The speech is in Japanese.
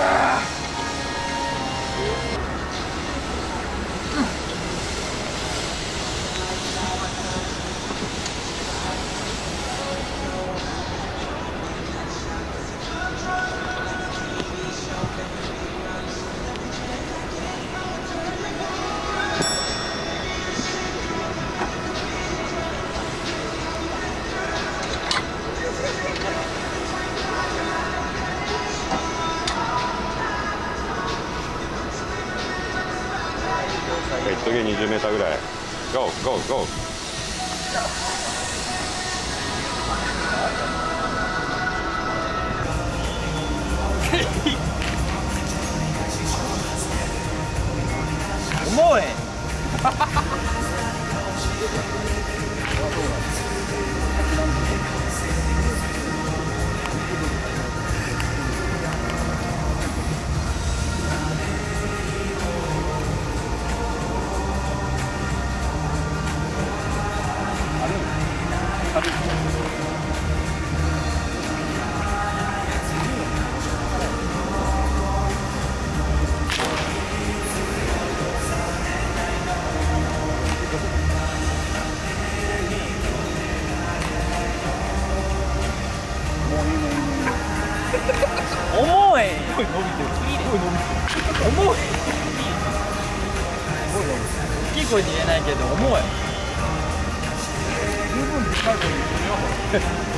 いっとけ20メーターぐらい。ゴーゴーゴー。 重い。重い。すごい伸びてる。すごい伸びてる。重い。大きい声で言えないけど重い。十分でかい声で言ってるよ。